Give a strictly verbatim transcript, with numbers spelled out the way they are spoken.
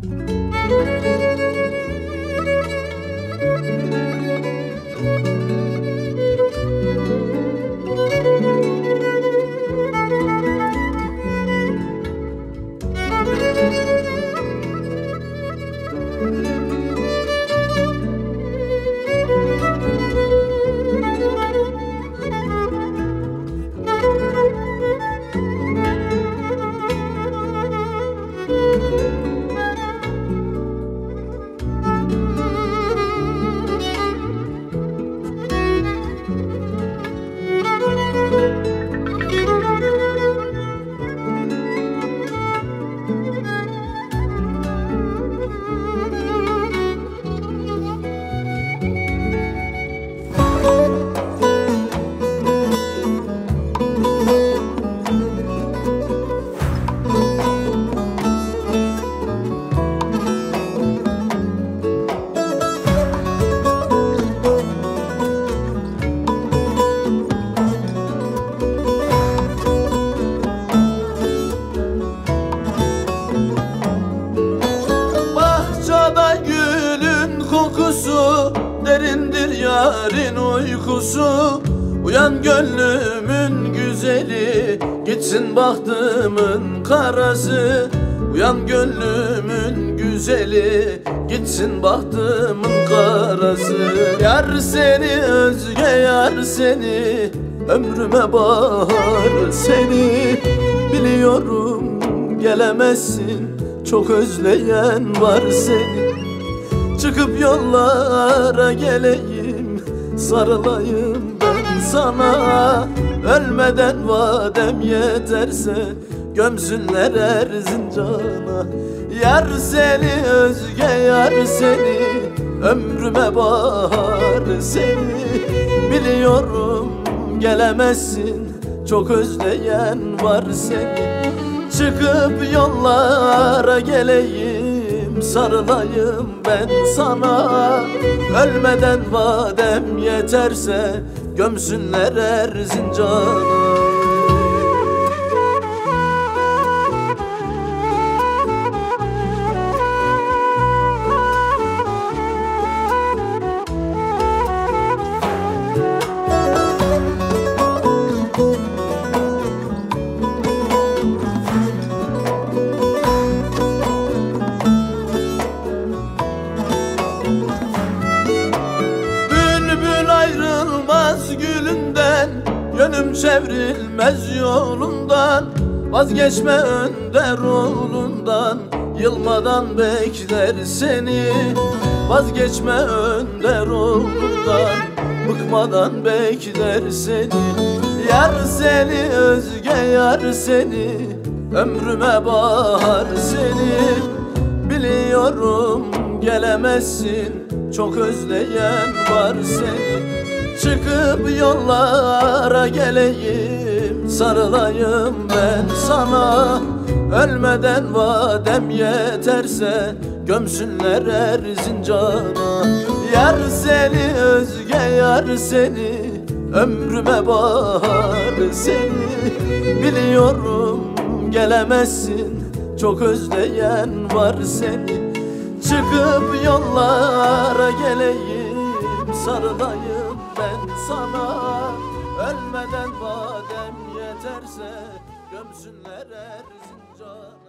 Kokusu derindir yarın uykusu. Uyan gönlümün güzeli, gitsin bahtımın karası. Uyan gönlümün güzeli, gitsin bahtımın karası. Yar seni özge yar seni, ömrüme bahar seni. Biliyorum gelemezsin, çok özleyen var seni. Çıkıp yollara geleyim, sarılayım ben sana. Ölmeden vadem yeterse, gömsünler Erzincan'a. Yar seni özge yar seni, ömrüme bahar seni. Biliyorum gelemezsin, çok özleyen var seni. Çıkıp yollara geleyim, sarılayım ben sana. Ölmeden vadem yeterse, gömsünler Erzincan'a. Gülünden, yönüm çevrilmez yolundan. Vazgeçme önder oğlundan, yılmadan bekler seni. Vazgeçme önder oğlundan, bıkmadan bekler seni. Yar seni özge yar seni, ömrüme bahar seni. Biliyorum gelemezsin, çok özleyen var seni. Çıkıp yollara geleyim, sarılayım ben sana. Ölmeden vadem yeterse, gömsünler Erzincan'a. Yar seni özge yar seni, ömrüme bahar seni. Biliyorum gelemezsin, çok özleyen var seni. Çıkıp yollara geleyim, sarılayım ben sana. Ölmeden vadem yeterse, gömsünler Erzincan'a.